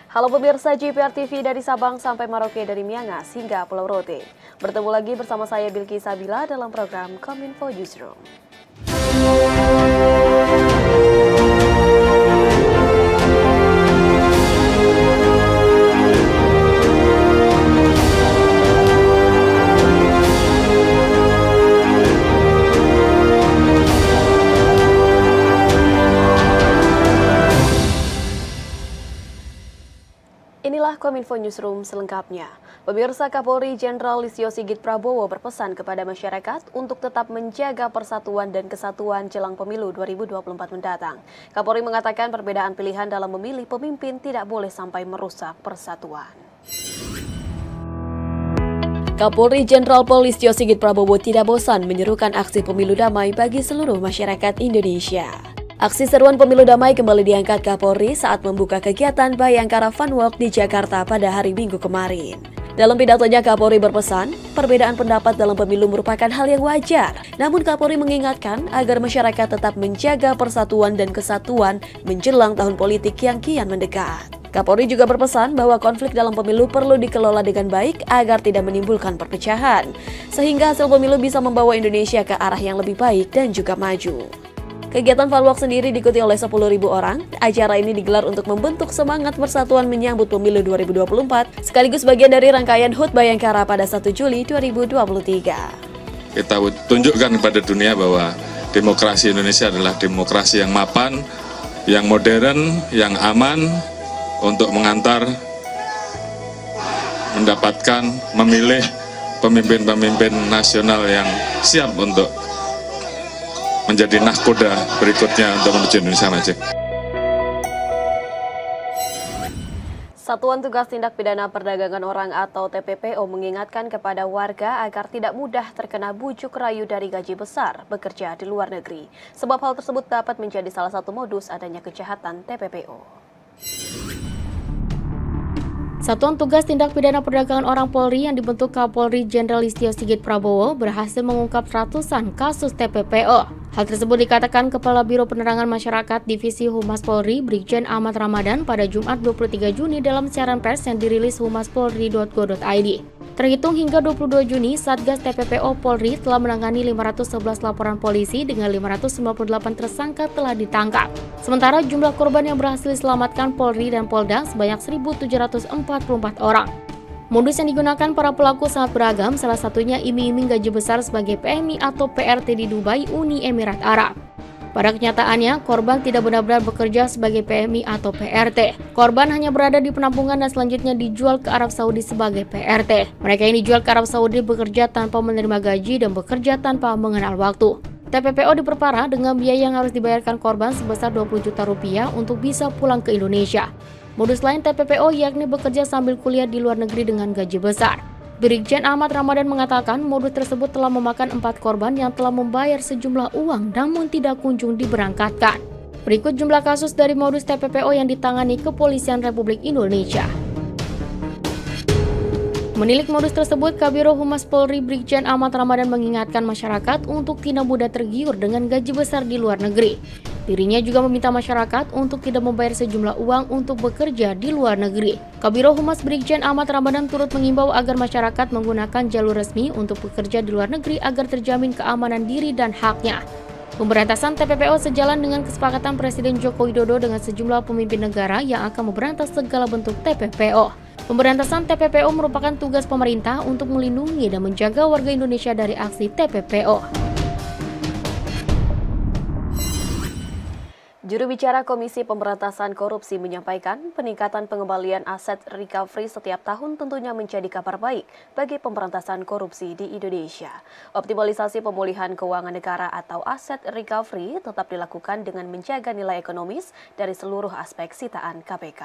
Halo pemirsa JPR TV dari Sabang sampai Merauke, dari Miangas hingga Pulau Rote. Bertemu lagi bersama saya Bilki Sabila dalam program Kominfo Newsroom. Inilah Kominfo Newsroom selengkapnya. Pemirsa, Kapolri Jenderal Listio Sigit Prabowo berpesan kepada masyarakat untuk tetap menjaga persatuan dan kesatuan jelang pemilu 2024 mendatang. Kapolri mengatakan perbedaan pilihan dalam memilih pemimpin tidak boleh sampai merusak persatuan. Kapolri Jenderal Listio Sigit Prabowo tidak bosan menyerukan aksi pemilu damai bagi seluruh masyarakat Indonesia. Aksi seruan pemilu damai kembali diangkat Kapolri saat membuka kegiatan Bayangkara Fun Walk di Jakarta pada hari Minggu kemarin. Dalam pidatonya, Kapolri berpesan, perbedaan pendapat dalam pemilu merupakan hal yang wajar. Namun Kapolri mengingatkan agar masyarakat tetap menjaga persatuan dan kesatuan menjelang tahun politik yang kian mendekat. Kapolri juga berpesan bahwa konflik dalam pemilu perlu dikelola dengan baik agar tidak menimbulkan perpecahan, sehingga hasil pemilu bisa membawa Indonesia ke arah yang lebih baik dan juga maju. Kegiatan Fun Walk sendiri diikuti oleh 10.000 orang. Acara ini digelar untuk membentuk semangat persatuan menyambut pemilu 2024, sekaligus bagian dari rangkaian HUT Bayangkara pada 1 Juli 2023. Kita tunjukkan kepada dunia bahwa demokrasi Indonesia adalah demokrasi yang mapan, yang modern, yang aman, untuk mendapatkan, memilih pemimpin-pemimpin nasional yang siap untuk menjadi nahkoda berikutnya untuk menuju Indonesia maju. Satuan Tugas Tindak Pidana Perdagangan Orang atau TPPO mengingatkan kepada warga agar tidak mudah terkena bujuk rayu dari gaji besar bekerja di luar negeri. Sebab hal tersebut dapat menjadi salah satu modus adanya kejahatan TPPO. Satuan Tugas Tindak Pidana Perdagangan Orang Polri yang dibentuk Kapolri Jenderal Listio Sigit Prabowo berhasil mengungkap ratusan kasus TPPO. Hal tersebut dikatakan Kepala Biro Penerangan Masyarakat Divisi Humas Polri Brigjen Ahmad Ramadan pada Jumat 23 Juni dalam siaran pers yang dirilis humaspolri.go.id. Terhitung hingga 22 Juni, Satgas TPPO Polri telah menangani 511 laporan polisi dengan 598 tersangka telah ditangkap. Sementara jumlah korban yang berhasil diselamatkan Polri dan Polda sebanyak 1.744 orang. Modus yang digunakan para pelaku sangat beragam, salah satunya iming-iming gaji besar sebagai PMI atau PRT di Dubai, Uni Emirat Arab. Pada kenyataannya, korban tidak benar-benar bekerja sebagai PMI atau PRT. Korban hanya berada di penampungan dan selanjutnya dijual ke Arab Saudi sebagai PRT. Mereka yang dijual ke Arab Saudi bekerja tanpa menerima gaji dan bekerja tanpa mengenal waktu. TPPO diperparah dengan biaya yang harus dibayarkan korban sebesar 20 juta rupiah untuk bisa pulang ke Indonesia. Modus lain TPPO yakni bekerja sambil kuliah di luar negeri dengan gaji besar. Brigjen Ahmad Ramadan mengatakan modus tersebut telah memakan 4 korban yang telah membayar sejumlah uang namun tidak kunjung diberangkatkan. Berikut jumlah kasus dari modus TPPO yang ditangani Kepolisian Republik Indonesia. Menilik modus tersebut, Kabiro Humas Polri Brigjen Ahmad Ramadan mengingatkan masyarakat untuk tidak mudah tergiur dengan gaji besar di luar negeri. Dirinya juga meminta masyarakat untuk tidak membayar sejumlah uang untuk bekerja di luar negeri. Kabiro Humas Brigjen Ahmad Ramadan turut mengimbau agar masyarakat menggunakan jalur resmi untuk bekerja di luar negeri agar terjamin keamanan diri dan haknya. Pemberantasan TPPO sejalan dengan kesepakatan Presiden Joko Widodo dengan sejumlah pemimpin negara yang akan memberantas segala bentuk TPPO. Pemberantasan TPPO merupakan tugas pemerintah untuk melindungi dan menjaga warga Indonesia dari aksi TPPO. Juru bicara Komisi Pemberantasan Korupsi menyampaikan peningkatan pengembalian aset recovery setiap tahun tentunya menjadi kabar baik bagi pemberantasan korupsi di Indonesia. Optimalisasi pemulihan keuangan negara atau aset recovery tetap dilakukan dengan menjaga nilai ekonomis dari seluruh aspek sitaan KPK.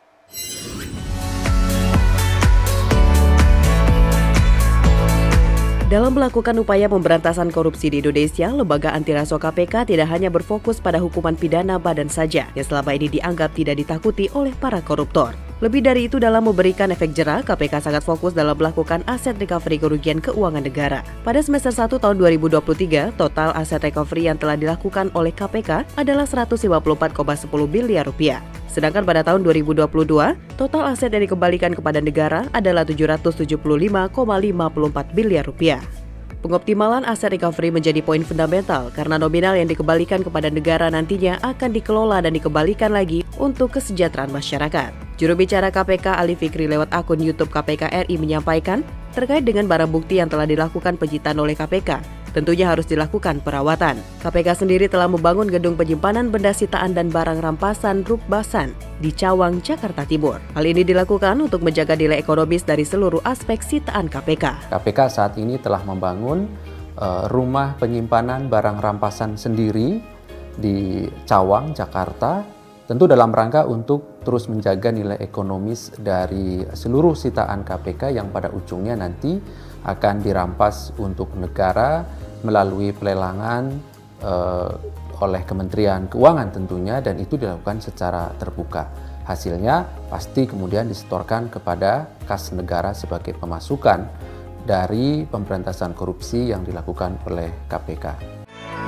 Dalam melakukan upaya pemberantasan korupsi di Indonesia, Lembaga Antirasuah KPK tidak hanya berfokus pada hukuman pidana badan saja yang selama ini dianggap tidak ditakuti oleh para koruptor. Lebih dari itu, dalam memberikan efek jera, KPK sangat fokus dalam melakukan aset recovery kerugian keuangan negara. Pada semester 1 tahun 2023, total aset recovery yang telah dilakukan oleh KPK adalah 154,10 miliar rupiah. Sedangkan pada tahun 2022, total aset yang dikembalikan kepada negara adalah 775,54 miliar rupiah. Pengoptimalan aset recovery menjadi poin fundamental karena nominal yang dikembalikan kepada negara nantinya akan dikelola dan dikembalikan lagi untuk kesejahteraan masyarakat. Juru bicara KPK Ali Fikri lewat akun YouTube KPK RI menyampaikan terkait dengan barang bukti yang telah dilakukan penyitaan oleh KPK, tentunya harus dilakukan perawatan. KPK sendiri telah membangun gedung penyimpanan benda sitaan dan barang rampasan Rukbasan di Cawang, Jakarta Timur. Hal ini dilakukan untuk menjaga nilai ekonomis dari seluruh aspek sitaan KPK. KPK saat ini telah membangun rumah penyimpanan barang rampasan sendiri di Cawang, Jakarta, tentu dalam rangka untuk terus menjaga nilai ekonomis dari seluruh sitaan KPK yang pada ujungnya nanti akan dirampas untuk negara melalui pelelangan oleh Kementerian Keuangan tentunya, dan itu dilakukan secara terbuka. Hasilnya pasti kemudian disetorkan kepada kas negara sebagai pemasukan dari pemberantasan korupsi yang dilakukan oleh KPK.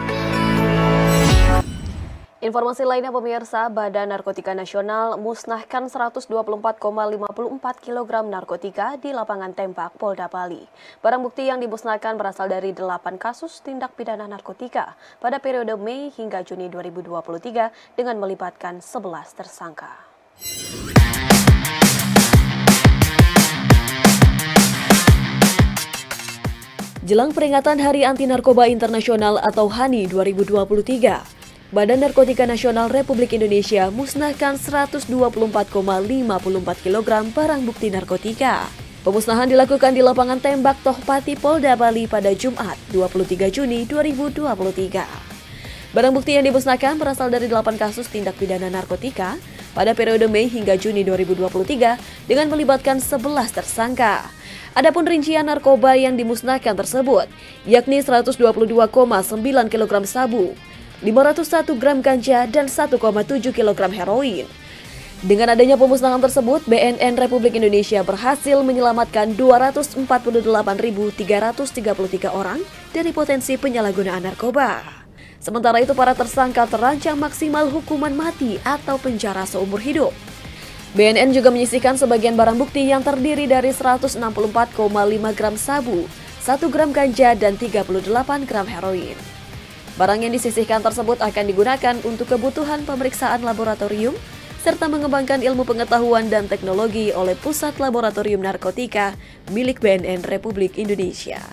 Informasi lainnya pemirsa, Badan Narkotika Nasional musnahkan 124,54 kg narkotika di lapangan tembak Polda Bali. Barang bukti yang dimusnahkan berasal dari 8 kasus tindak pidana narkotika pada periode Mei hingga Juni 2023 dengan melibatkan 11 tersangka. Jelang peringatan Hari Anti Narkoba Internasional atau HANI 2023, Badan Narkotika Nasional Republik Indonesia musnahkan 124,54 kg barang bukti narkotika. Pemusnahan dilakukan di lapangan tembak Tohpati Polda Bali pada Jumat 23 Juni 2023. Barang bukti yang dimusnahkan berasal dari 8 kasus tindak pidana narkotika pada periode Mei hingga Juni 2023 dengan melibatkan 11 tersangka. Adapun rincian narkoba yang dimusnahkan tersebut yakni 122,9 kg sabu, 501 gram ganja, dan 1,7 kg heroin. Dengan adanya pemusnahan tersebut, BNN Republik Indonesia berhasil menyelamatkan 248.333 orang dari potensi penyalahgunaan narkoba. Sementara itu, para tersangka terancam maksimal hukuman mati atau penjara seumur hidup. BNN juga menyisihkan sebagian barang bukti yang terdiri dari 164,5 gram sabu, 1 gram ganja, dan 38 gram heroin. Barang yang disisihkan tersebut akan digunakan untuk kebutuhan pemeriksaan laboratorium serta mengembangkan ilmu pengetahuan dan teknologi oleh Pusat Laboratorium Narkotika milik BNN Republik Indonesia.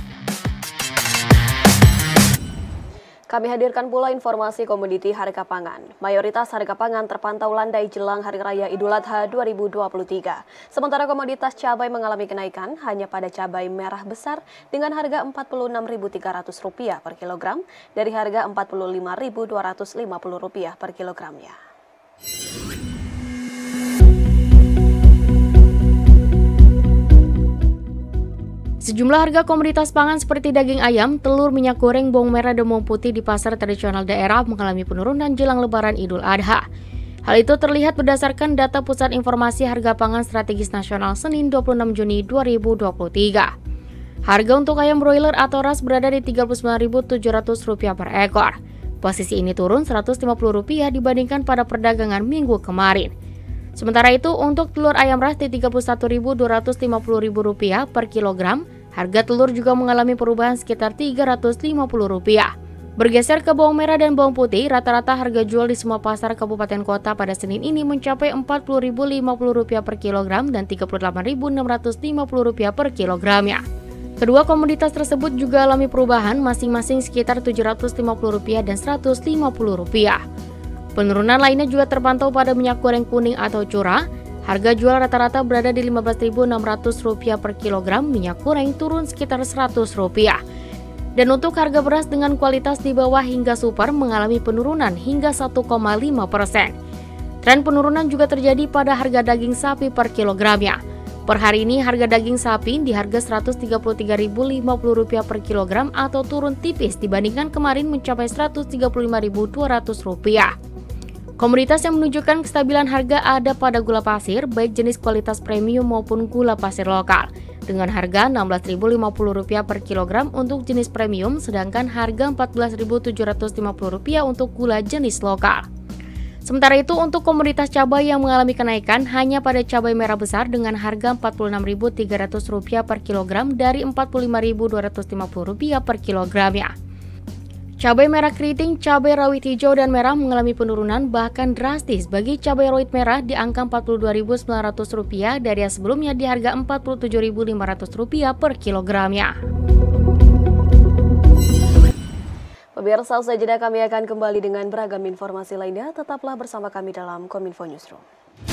Kami hadirkan pula informasi komoditi harga pangan. Mayoritas harga pangan terpantau landai jelang Hari Raya Idul Adha 2023. Sementara komoditas cabai mengalami kenaikan hanya pada cabai merah besar dengan harga Rp46.300 per kilogram dari harga Rp45.250 per kilogramnya. Sejumlah harga komoditas pangan seperti daging ayam, telur, minyak goreng, bawang merah, dan bawang putih di pasar tradisional daerah mengalami penurunan jelang Lebaran Idul Adha. Hal itu terlihat berdasarkan data Pusat Informasi Harga Pangan Strategis Nasional Senin 26 Juni 2023. Harga untuk ayam broiler atau ras berada di Rp39.700 per ekor. Posisi ini turun Rp150 dibandingkan pada perdagangan minggu kemarin. Sementara itu, untuk telur ayam ras di Rp31.250 per kilogram, harga telur juga mengalami perubahan sekitar Rp350. Bergeser ke bawang merah dan bawang putih, rata-rata harga jual di semua pasar kabupaten kota pada Senin ini mencapai Rp40.050 per kilogram dan Rp38.650 per kilogramnya. Kedua komoditas tersebut juga alami perubahan masing-masing sekitar Rp750 dan Rp150. Penurunan lainnya juga terpantau pada minyak goreng kuning atau curah. Harga jual rata-rata berada di Rp15.600 per kilogram, minyak goreng turun sekitar Rp100. Dan untuk harga beras dengan kualitas di bawah hingga super mengalami penurunan hingga 1,5%. Tren penurunan juga terjadi pada harga daging sapi per kilogramnya. Per hari ini harga daging sapi di harga Rp133.050 per kilogram atau turun tipis dibandingkan kemarin mencapai Rp135.200. Komoditas yang menunjukkan kestabilan harga ada pada gula pasir, baik jenis kualitas premium maupun gula pasir lokal, dengan harga Rp16.050 per kilogram untuk jenis premium, sedangkan harga Rp14.750 untuk gula jenis lokal. Sementara itu, untuk komoditas cabai yang mengalami kenaikan hanya pada cabai merah besar dengan harga Rp46.300 per kilogram dari Rp45.250 per kilogramnya. Cabai merah keriting, cabai rawit hijau dan merah mengalami penurunan bahkan drastis bagi cabai rawit merah di angka Rp42.900 dari yang sebelumnya di harga Rp47.500 per kilogramnya. Pemirsa, usai jeda kami akan kembali dengan beragam informasi lainnya. Tetaplah bersama kami dalam Kominfo Newsroom.